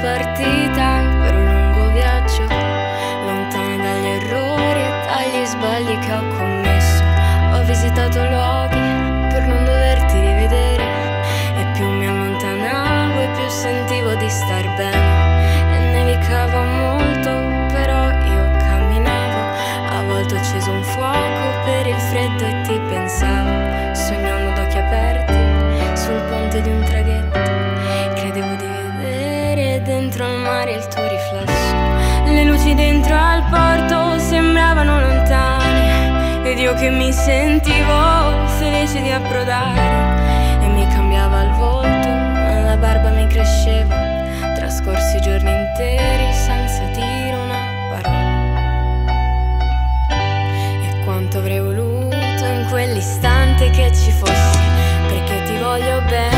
partita per un lungo viaggio, lontana dagli errori e dagli sbagli che ho commesso. Ho visitato luoghi per non doverti rivedere, e più mi allontanavo e più sentivo di star bene. E nevicava molto, però io camminavo. A volte ho acceso un fuoco per il freddo e ti pensavo, sognando ad occhi aperti sul ponte di un traghetto. Credevo di vedere dentro al mare il tuo riflesso. Le luci dentro al porto sembravano lontane, ed io che mi sentivo felice di approdare. E mi cambiava il volto, la barba mi cresceva. Trascorsi giorni interi senza dire una parola. E quanto avrei voluto in quell'istante che ci fossi, perché ti voglio bene.